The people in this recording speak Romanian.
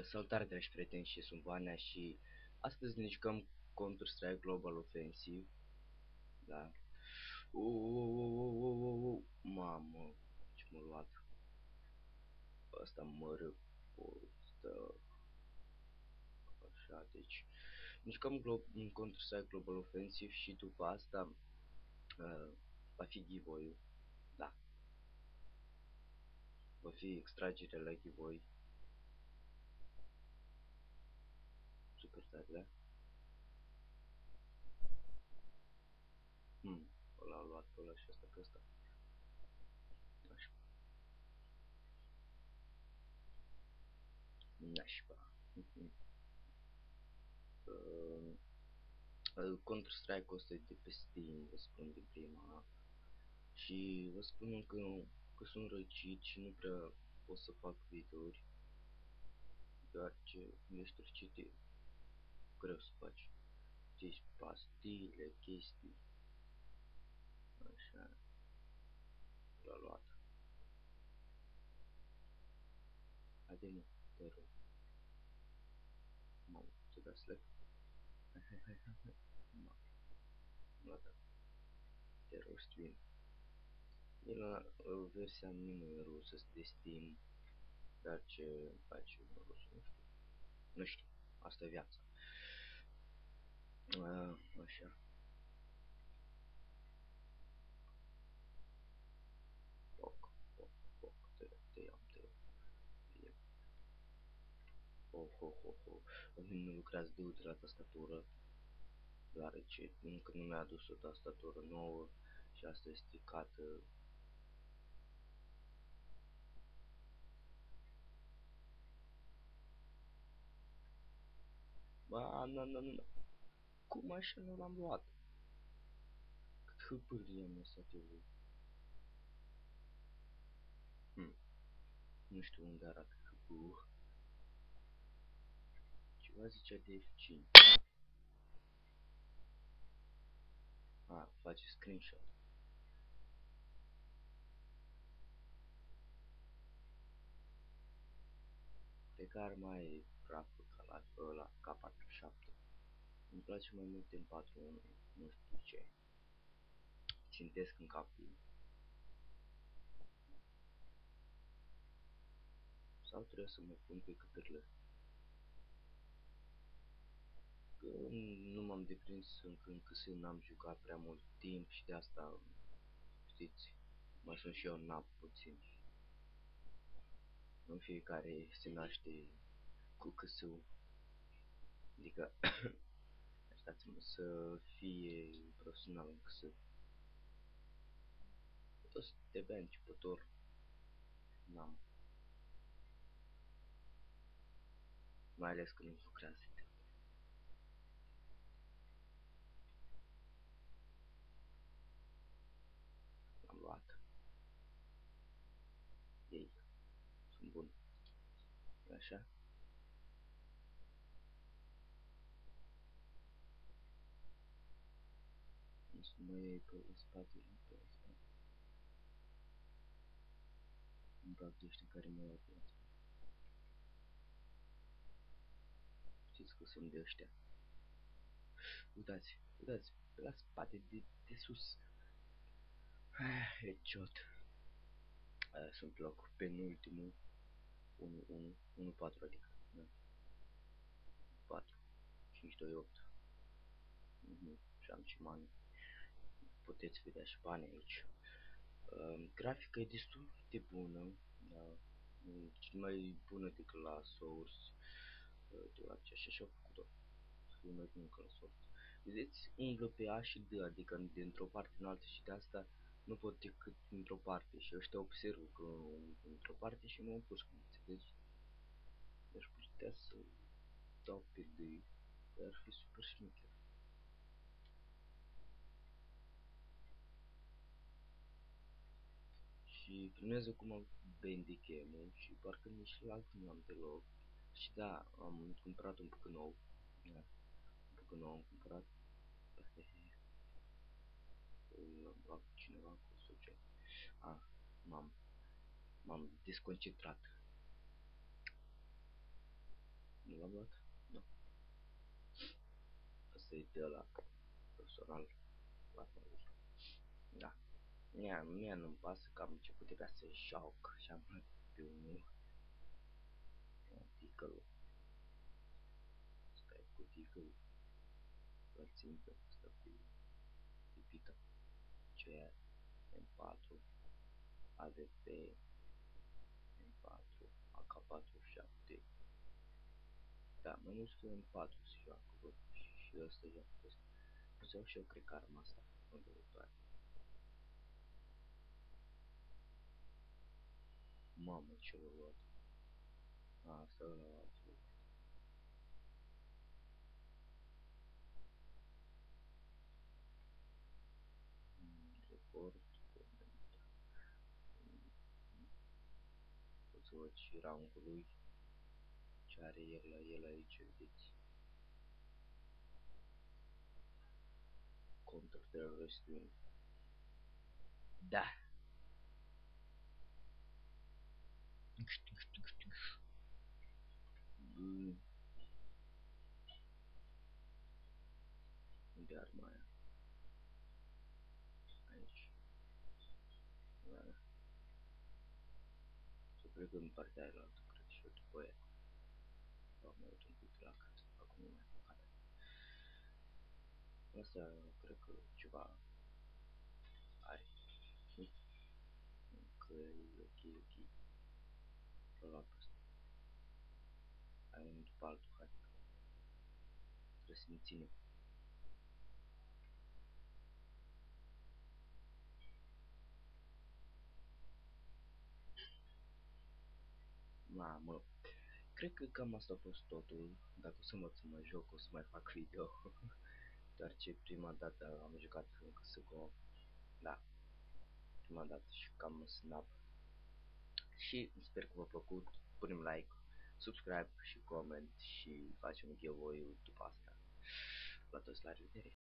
Salutare, dragi prieteni, și sunt Vanea și astăzi ne jucăm Counter-Strike Global Offensive. Da. Mamă, ce m-a luat. Asta mă răpostă. Așa, deci ne jucăm Counter-Strike Global Offensive și după asta va fi giveaway-ul. Da. Va fi extragerea la giveaway. Super tare, da? Ăla a luat pe ăla și asta pe ăsta. Așa. Nașpa. Counter-Strike-ul ăsta e de pe Steam, vă spun din prima. Și vă spun încă că sunt răcit și nu prea pot să fac videouri, deoarece ești răcit, e greu să faci. Deci pastile, chestii. Așa, l-a luat. Haide mă, te rog. Mamă, ce da slack? Hai. Mamă, l-a dat. Te rost win. E la versiunea numai rusă de Steam, dar ce face rusă, nu știu. Nu știu, asta e viața. Așa. Foc, te iau. Nu lucrează de uite la tastatură, deoarece încă nu mi-a adus o tastatură nouă și asta e stricată. Ba, nu. Cum așa nu l-am luat? Cât hâpârie am lăsat eu lui. Nu știu unde arată hâpâul. Ceva zicea de F5. Face screenshot. Pe care mai e praful ca la ăla, K47. Îmi place mai mult în 4.1, nu știu de ce. Țintesc în capul. Sau trebuie să mă pun pe câtările. Că nu m-am deprins încă n-am jucat prea mult timp și de asta, știți, mai sunt și eu nap puțin. În fiecare se naște cu câsul, adică așteptați-mă să fie profesional în câsul. O să te bea începător, n-am, mai ales când nu lucrează. L-am luat. Ei, sunt bun. Așa. Nu să mă iei pe spate. Îmi plac de ăștia care mă iau pe la spate. Știți că sunt de ăștia. Uitați, pe la spate, de sus. Headshot. Sunt loc penultimul. 1-4, adică. Da. 4. 5-2-8. Și am și bani. Puteți vedea și bani aici. Grafica e destul de bună. Da. Mai bună decât la Source. Deoarece așa și-au făcut-o. Să fie mai bună ca la Source. Vedeți, umblă pe A și D, adică dintr-o parte în alta și de asta nu pot decât dintr-o parte și ăștia observă că dintr-o parte și mă împușcă, înțelegi? Deci putea să dau pe D, că ar fi super șmecher. Și primez acum Bandicam-ul și parcă nici la altul nu am deloc. Și da, am cumpărat un pic nou. Da, un pic nou am cumpărat. L-am luat cu cineva cu succes. M-am desconcentrat. luat? Nu. Asta e de la personal. Da. Mie nu-mi pasă că am început de să joc și am luat pe unul. Ticălul. Asta e cu ticălul. La țintă. Asta cu lipita. Ce M4. AVP. M4. AK-47. Da, mai nu știu M4 se joacă, bă. Și ăsta joacă pe ăsta. O să iau și eu, cred că arma asta. În viitoare. Mamă, ce l-a luat. Asta l-a luat. Report. Pot să văd și rangul lui. Ce are el aici, vedeți. Counter-terrorist wing. Da. Unde arma aia? Aici. Da. Să cred că în partea aia la altă, cred și eu după aia. Sau mă uit un pic la cât să fac un nume. Asta cred că ceva are. Că e ok. L-a luat pe ăsta. Hai unul după altul, hai. Trebuie să ne ținem. Mamă. Cred că cam asta a fost totul. Dacă o să mă să mă joc, o să mai fac video. Doar ce prima dată am jucat în CSGO. Da, prima dată și cam snap. Și sper că v-a plăcut. Punem like, subscribe și comment și facem giveaway-ul după asta. La toți, la revedere!